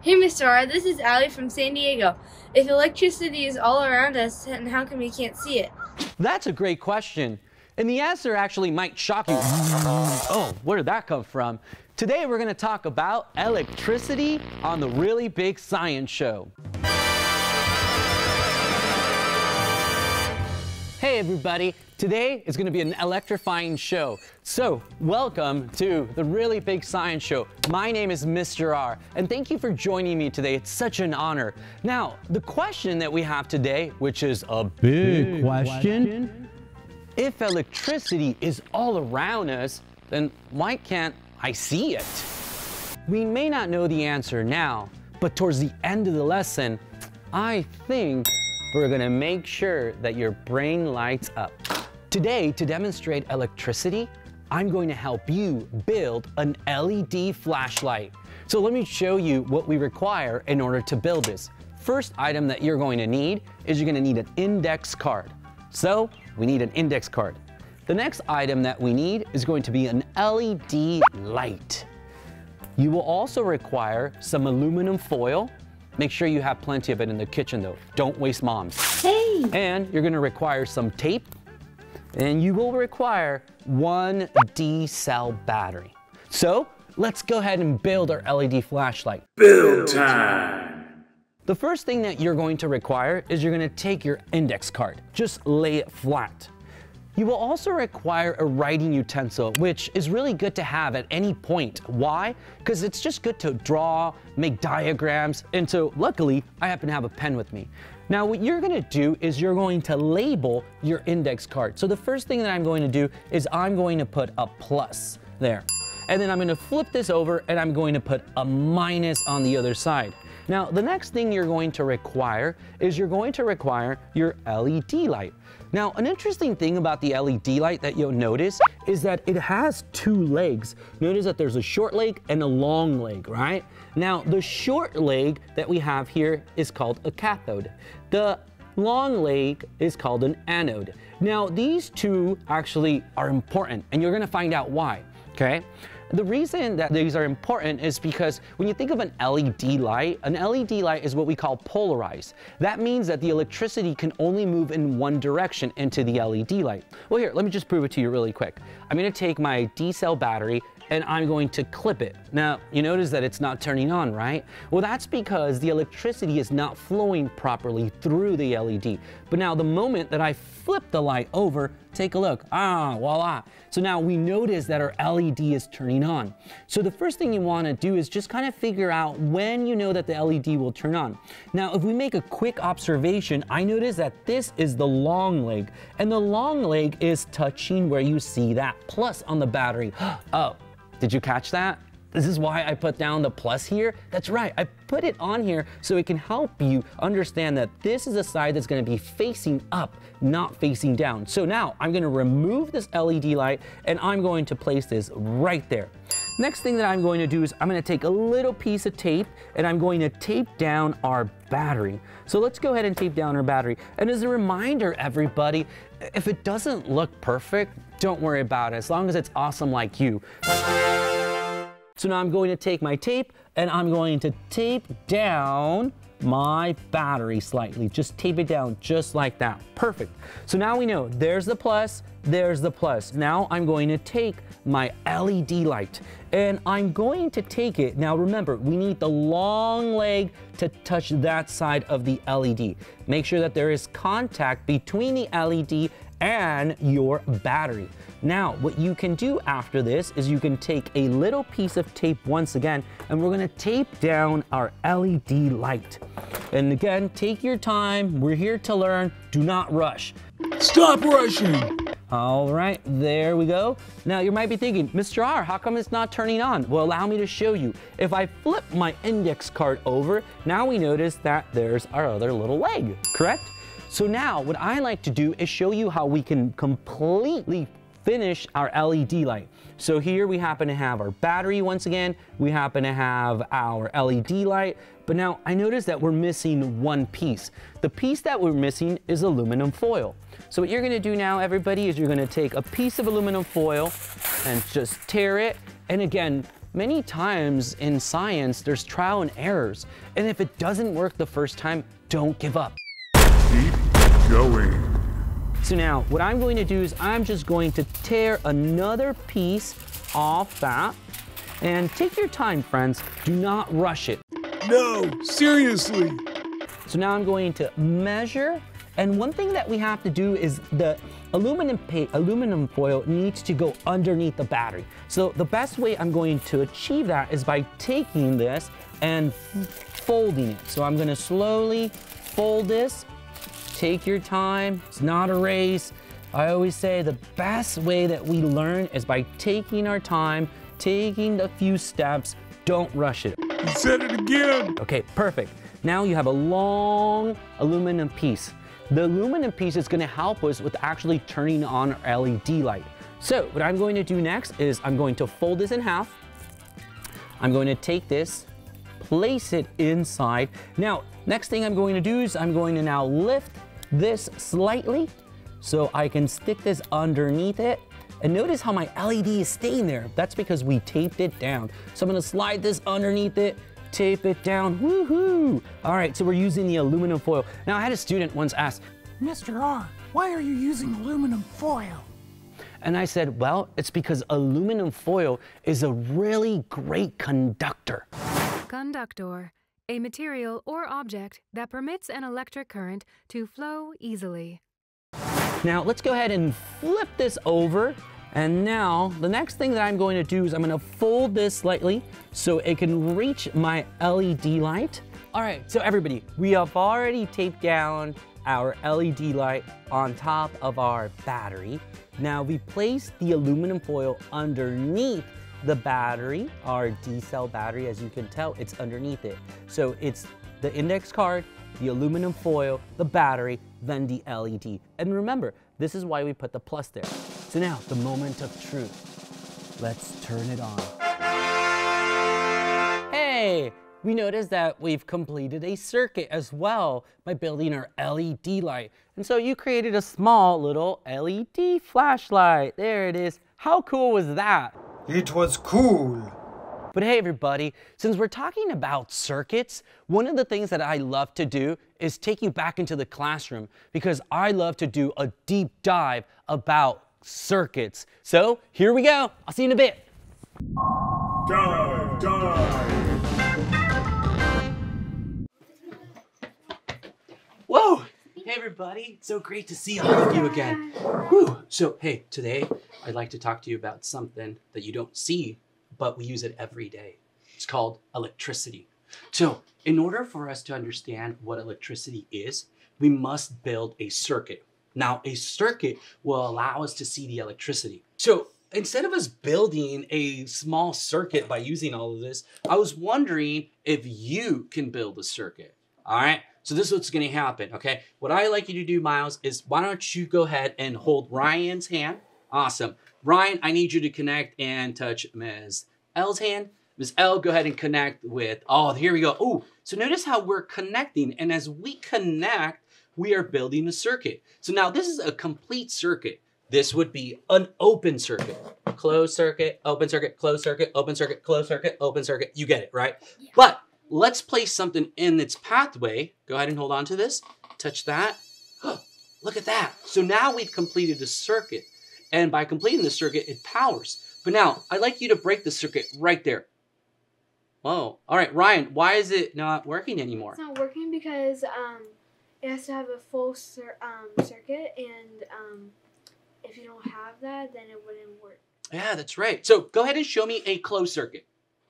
Hey Mr. R, this is Allie from San Diego. If electricity is all around us, then how come we can't see it? That's a great question. And the answer actually might shock you. Oh, where did that come from? Today we're going to talk about electricity on the Really Big Science Show. Hey everybody, today is going to be an electrifying show. So welcome to the Really Big Science Show. My name is Mr. R, and thank you for joining me today. It's such an honor. Now, the question that we have today, which is a big question, if electricity is all around us, then why can't I see it? We may not know the answer now, but towards the end of the lesson, I think we're gonna make sure that your brain lights up. Today, to demonstrate electricity, I'm going to help you build an LED flashlight. So let me show you what we require in order to build this. First item that you're going to need is you're gonna need an index card. So we need an index card. The next item that we need is going to be an LED light. You will also require some aluminum foil. Make sure you have plenty of it in the kitchen though. Don't waste Mom's. Hey! And you're gonna require some tape, and you will require one D-cell battery. So let's go ahead and build our LED flashlight. Build time! The first thing that you're going to require is you're gonna take your index card. Just lay it flat. You will also require a writing utensil, which is really good to have at any point. Why? Because it's just good to draw, make diagrams, and so luckily, I happen to have a pen with me. Now, what you're gonna do is you're going to label your index card. So the first thing that I'm going to do is I'm going to put a plus there. And then I'm gonna flip this over and I'm going to put a minus on the other side. Now, the next thing you're going to require is you're going to require your LED light. Now, an interesting thing about the LED light that you'll notice is that it has two legs. Notice that there's a short leg and a long leg, right? Now, the short leg that we have here is called a cathode. The long leg is called an anode. Now, these two actually are important, and you're gonna find out why, okay? The reason that these are important is because when you think of an LED light is what we call polarized. That means that the electricity can only move in one direction into the LED light. Well, here, let me just prove it to you really quick. I'm gonna take my D-cell battery and I'm going to clip it. Now, you notice that it's not turning on, right? Well, that's because the electricity is not flowing properly through the LED. But now the moment that I flip the light over, take a look, voila. So now we notice that our LED is turning on. So the first thing you wanna do is just kind of figure out when you know that the LED will turn on. Now, if we make a quick observation, I notice that this is the long leg, and the long leg is touching where you see that plus on the battery. Oh, did you catch that? This is why I put down the plus here. That's right, I put it on here so it can help you understand that this is a side that's gonna be facing up, not facing down. So now I'm gonna remove this LED light and I'm going to place this right there. Next thing that I'm going to do is I'm gonna take a little piece of tape and I'm going to tape down our battery. So let's go ahead and tape down our battery. And as a reminder, everybody, if it doesn't look perfect, don't worry about it, as long as it's awesome like you. So now I'm going to take my tape and I'm going to tape down my battery slightly. Just tape it down just like that. Perfect. So now we know there's the plus, there's the plus. Now I'm going to take my LED light and I'm going to take it. Now remember, we need the long leg to touch that side of the LED. Make sure that there is contact between the LED and your battery. Now, what you can do after this is you can take a little piece of tape once again, and we're gonna tape down our LED light. And again, take your time. We're here to learn. Do not rush. Stop rushing! All right, there we go. Now, you might be thinking, Mr. R, how come it's not turning on? Well, allow me to show you. If I flip my index card over, now we notice that there's our other little leg, correct? So now, what I like to do is show you how we can completely finish our LED light. So here we happen to have our battery once again, we happen to have our LED light, but now I notice that we're missing one piece. The piece that we're missing is aluminum foil. So what you're gonna do now, everybody, is you're gonna take a piece of aluminum foil and just tear it. And again, many times in science, there's trial and errors. And if it doesn't work the first time, don't give up. Keep going. So now what I'm going to do is I'm just going to tear another piece off that. And take your time, friends. Do not rush it. No, seriously. So now I'm going to measure. And one thing that we have to do is the aluminum foil needs to go underneath the battery. So the best way I'm going to achieve that is by taking this and folding it. So I'm going to slowly fold this. Take your time. It's not a race. I always say the best way that we learn is by taking our time, taking a few steps. Don't rush it. You said it again. Okay, perfect. Now you have a long aluminum piece. The aluminum piece is going to help us with actually turning on our LED light. So what I'm going to do next is I'm going to fold this in half. I'm going to take this, place it inside. Now, next thing I'm going to do is I'm going to now lift this slightly so I can stick this underneath it. And notice how my LED is staying there. That's because we taped it down. So I'm gonna slide this underneath it, tape it down, woohoo! All right, so we're using the aluminum foil. Now I had a student once ask, Mr. R, why are you using aluminum foil? and I said, well, it's because aluminum foil is a really great conductor. Conductor, a material or object that permits an electric current to flow easily. Now let's go ahead and flip this over. And now the next thing that I'm going to do is I'm going to fold this slightly so it can reach my LED light. All right, so everybody, we have already taped down our LED light on top of our battery. Now we place the aluminum foil underneath the battery, our D-cell battery. As you can tell, it's underneath it. So it's the index card, the aluminum foil, the battery, then the LED. And remember, this is why we put the plus there. So now, the moment of truth. Let's turn it on. Hey, we noticed that we've completed a circuit as well by building our LED light. And so you created a small little LED flashlight. There it is. How cool was that? It was cool. But hey everybody, since we're talking about circuits, one of the things that I love to do is take you back into the classroom because I love to do a deep dive about circuits. So here we go. I'll see you in a bit. Dive. Whoa! Hey everybody, it's so great to see all of you again. Whew. So hey, today I'd like to talk to you about something that you don't see, but we use it every day. It's called electricity. So in order for us to understand what electricity is, we must build a circuit. Now, a circuit will allow us to see the electricity. So instead of us building a small circuit by using all of this, I was wondering if you can build a circuit. All right, so this is what's gonna happen, okay? What I like you to do, Miles, is why don't you go ahead and hold Ryan's hand. Awesome. Ryan, I need you to connect and touch Ms. L's hand. Ms. L, go ahead and connect with, oh, here we go. Oh, so notice how we're connecting. And as we connect, we are building a circuit. So now this is a complete circuit. This would be an open circuit. Closed circuit, open circuit, closed circuit, open circuit, closed circuit, open circuit. You get it, right? Yeah. But let's place something in its pathway. Go ahead and hold on to this. Touch that. Oh, look at that. So now we've completed a circuit. And by completing the circuit, it powers. But now, I'd like you to break the circuit right there. Whoa. All right, Ryan, why is it not working anymore? It's not working because it has to have a full circuit, and if you don't have that, then it wouldn't work. Yeah, that's right. So go ahead and show me a closed circuit.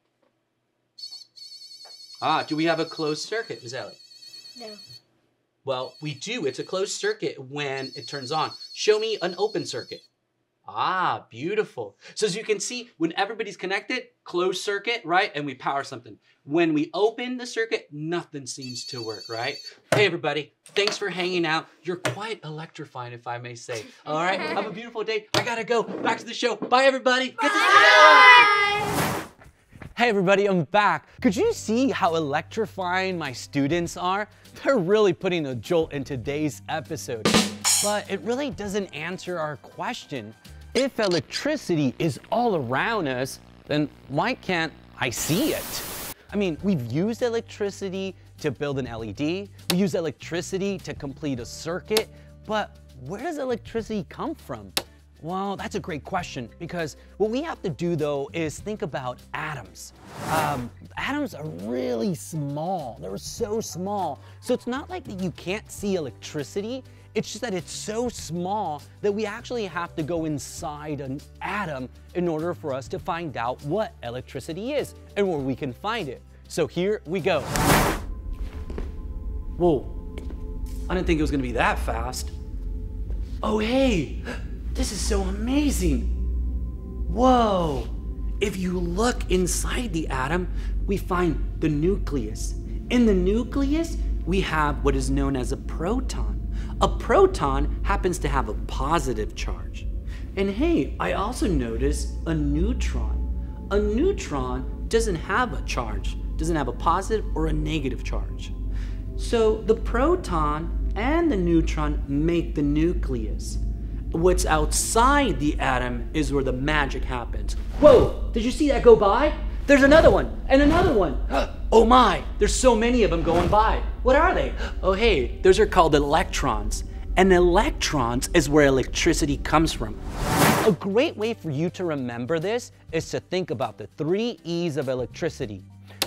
Ah, do we have a closed circuit, Ms. Ellie? No. Well, we do. It's a closed circuit when it turns on. Show me an open circuit. Ah, beautiful. So as you can see, when everybody's connected, closed circuit, right? And we power something. When we open the circuit, nothing seems to work, right? Hey, everybody. Thanks for hanging out. You're quite electrifying, if I may say. All right, have a beautiful day. I gotta go. Back to the show. Bye, everybody. Good to see you. Hey, everybody, I'm back. Could you see how electrifying my students are? They're really putting a jolt in today's episode. But it really doesn't answer our question. If electricity is all around us, then why can't I see it? I mean, we've used electricity to build an LED, we use electricity to complete a circuit, but where does electricity come from? Well, that's a great question, because what we have to do though is think about atoms. Atoms are really small. They're so small. So it's not like that you can't see electricity. It's just that it's so small that we actually have to go inside an atom in order for us to find out what electricity is and where we can find it. So here we go. Whoa, I didn't think it was gonna be that fast. Oh, hey, this is so amazing. Whoa, if you look inside the atom, we find the nucleus. In the nucleus, we have what is known as a proton. A proton happens to have a positive charge. And hey, I also noticed a neutron. A neutron doesn't have a charge, doesn't have a positive or a negative charge. So the proton and the neutron make the nucleus. What's outside the atom is where the magic happens. Whoa, did you see that go by? There's another one and another one. Oh my, there's so many of them going by. What are they? Oh hey, those are called electrons. And electrons is where electricity comes from. A great way for you to remember this is to think about the 3 E's of electricity.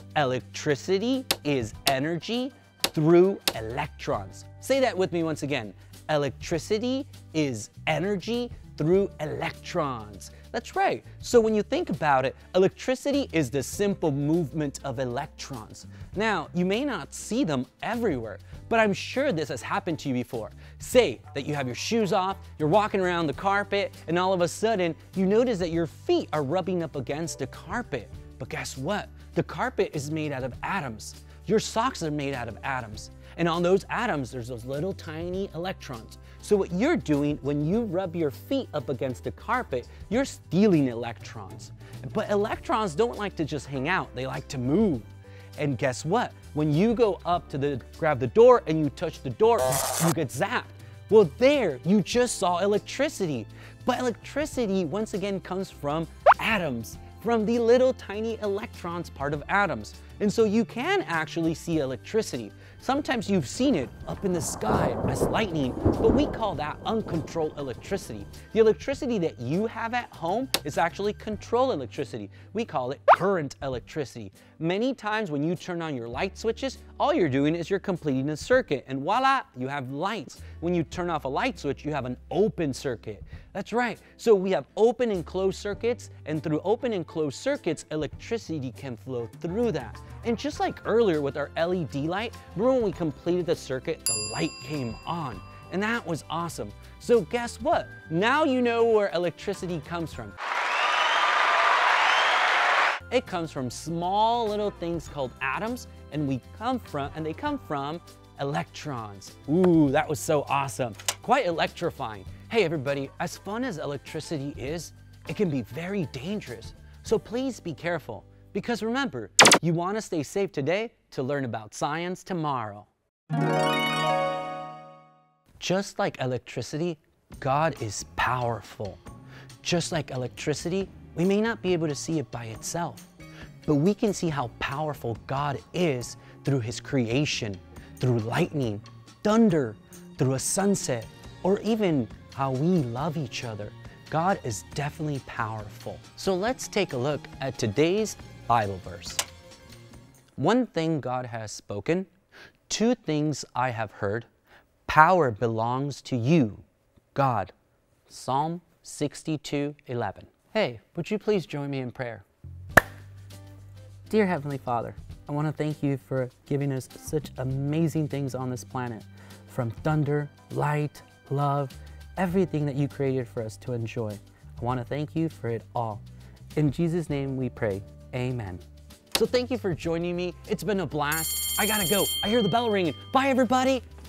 Electricity is energy through electrons. Say that with me once again. Electricity is energy through electrons. That's right. So when you think about it, electricity is the simple movement of electrons. Now, you may not see them everywhere, but I'm sure this has happened to you before. Say that you have your shoes off, you're walking around the carpet, and all of a sudden, you notice that your feet are rubbing up against the carpet. But guess what? The carpet is made out of atoms. Your socks are made out of atoms. And on those atoms, there's those little tiny electrons. So what you're doing when you rub your feet up against the carpet, you're stealing electrons. But electrons don't like to just hang out, they like to move. And guess what? When you go up to grab the door and you touch the door, you get zapped. Well, there, you just saw electricity. But electricity, once again, comes from atoms, from the little tiny electrons part of atoms. And so you can actually see electricity. Sometimes you've seen it up in the sky as lightning, but we call that uncontrolled electricity. The electricity that you have at home is actually controlled electricity. We call it current electricity. Many times when you turn on your light switches, all you're doing is you're completing a circuit, and voila, you have lights. When you turn off a light switch, you have an open circuit. That's right. So we have open and closed circuits, and through open and closed circuits, electricity can flow through that. And just like earlier with our LED light, remember when we completed the circuit, the light came on. And that was awesome. So guess what? Now you know where electricity comes from. It comes from small little things called atoms, and they come from electrons. Ooh, that was so awesome. Quite electrifying. Hey everybody, as fun as electricity is, it can be very dangerous. So please be careful. Because remember, you want to stay safe today to learn about science tomorrow. Just like electricity, God is powerful. Just like electricity, we may not be able to see it by itself, but we can see how powerful God is through His creation, through lightning, thunder, through a sunset, or even how we love each other. God is definitely powerful. So let's take a look at today's Bible verse. One thing God has spoken, 2 things I have heard, power belongs to you, God. Psalm 62:11. Hey, would you please join me in prayer? Dear Heavenly Father, I want to thank you for giving us such amazing things on this planet, from thunder, light, love, everything that you created for us to enjoy. I want to thank you for it all. In Jesus' name we pray. Amen. So thank you for joining me. It's been a blast. I gotta go. I hear the bell ringing. Bye, everybody.